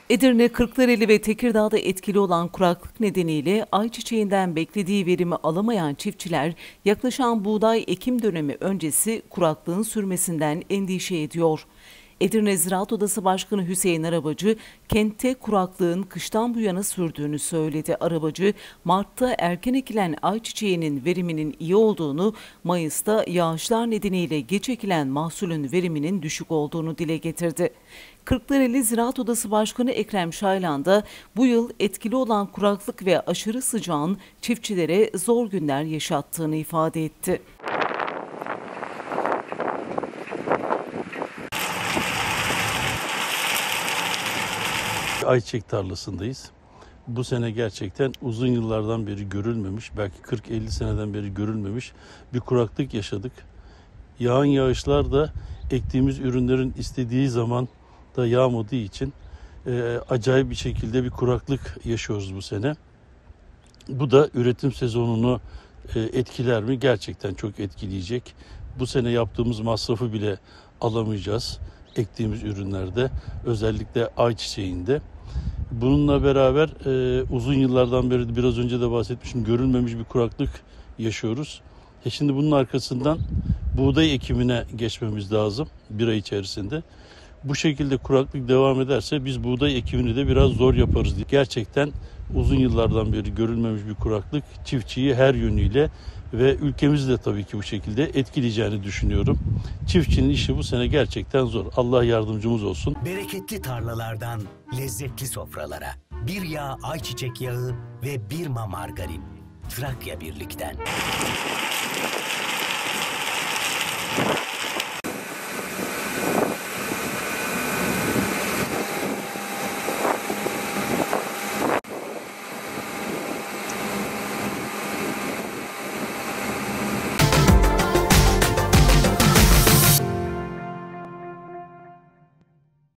Edirne, Kırklareli ve Tekirdağ'da etkili olan kuraklık nedeniyle ayçiçeğinden beklediği verimi alamayan çiftçiler yaklaşan buğday ekim dönemi öncesi kuraklığın sürmesinden endişe ediyor. Edirne Ziraat Odası Başkanı Hüseyin Arabacı, kentte kuraklığın kıştan bu yana sürdüğünü söyledi. Arabacı, Mart'ta erken ekilen ayçiçeğinin veriminin iyi olduğunu, Mayıs'ta yağışlar nedeniyle geç ekilen mahsulün veriminin düşük olduğunu dile getirdi. Kırklareli Ziraat Odası Başkanı Ekrem Şaylan da bu yıl etkili olan kuraklık ve aşırı sıcağın çiftçilere zor günler yaşattığını ifade etti. Ayçiçek tarlasındayız. Bu sene gerçekten uzun yıllardan beri görülmemiş, belki 40-50 seneden beri görülmemiş bir kuraklık yaşadık. Yağan yağışlar da ektiğimiz ürünlerin istediği zaman da yağmadığı için acayip bir şekilde bir kuraklık yaşıyoruz bu sene. Bu da üretim sezonunu etkiler mi? Gerçekten çok etkileyecek. Bu sene yaptığımız masrafı bile alamayacağız ektiğimiz ürünlerde, özellikle ayçiçeğinde. Bununla beraber uzun yıllardan beri biraz önce de bahsetmişim, görülmemiş bir kuraklık yaşıyoruz. Şimdi bunun arkasından buğday ekimine geçmemiz lazım bir ay içerisinde. Bu şekilde kuraklık devam ederse biz buğday ekimini de biraz zor yaparız. Gerçekten uzun yıllardan beri görülmemiş bir kuraklık çiftçiyi her yönüyle ve ülkemizi de tabii ki bu şekilde etkileyeceğini düşünüyorum. Çiftçinin işi bu sene gerçekten zor. Allah yardımcımız olsun. Bereketli tarlalardan lezzetli sofralara. Bir yağ ayçiçek yağı ve bir ma margarin. Trakya Birlik'ten.